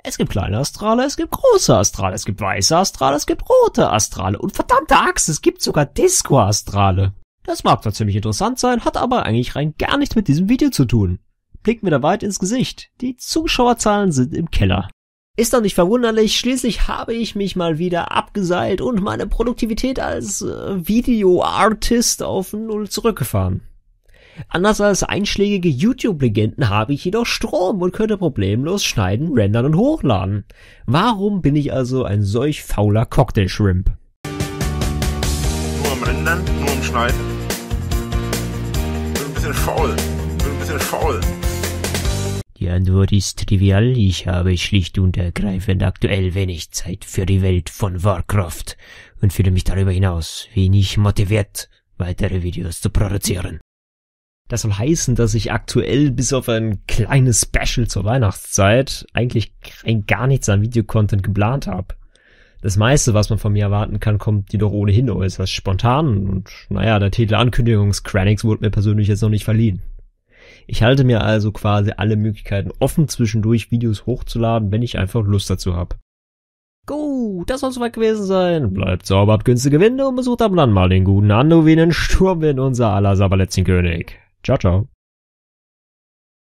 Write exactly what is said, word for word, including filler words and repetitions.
Es gibt kleine Astrale, es gibt große Astrale, es gibt weiße Astrale, es gibt rote Astrale und verdammte Axt, es gibt sogar Disco-Astrale. Das mag zwar ziemlich interessant sein, hat aber eigentlich rein gar nichts mit diesem Video zu tun. Blicken wir da weit ins Gesicht. Die Zuschauerzahlen sind im Keller. Ist doch nicht verwunderlich, schließlich habe ich mich mal wieder abgeseilt und meine Produktivität als äh, Video-Artist auf Null zurückgefahren. Anders als einschlägige YouTube-Legenden habe ich jedoch Strom und könnte problemlos schneiden, rendern und hochladen. Warum bin ich also ein solch fauler Cocktail-Shrimp? Nur am Rendern, nur am Schneiden. Bin ein bisschen faul. Bin ein bisschen faul. Die Antwort ist trivial. Ich habe schlicht und ergreifend aktuell wenig Zeit für die Welt von Warcraft und fühle mich darüber hinaus wenig motiviert, weitere Videos zu produzieren. Das soll heißen, dass ich aktuell bis auf ein kleines Special zur Weihnachtszeit eigentlich rein gar nichts an Videocontent geplant habe. Das meiste, was man von mir erwarten kann, kommt jedoch ohnehin äußerst spontan und naja, der Titel Ankündigungs-Cranix wurde mir persönlich jetzt noch nicht verliehen. Ich halte mir also quasi alle Möglichkeiten offen, zwischendurch Videos hochzuladen, wenn ich einfach Lust dazu habe. Gut, das soll soweit gewesen sein. Bleibt sauber, habt günstige Winde und besucht ab und an mal den guten Anduin Sturmwind, unser aller Sabberlätzchen-König. Ciao, ciao.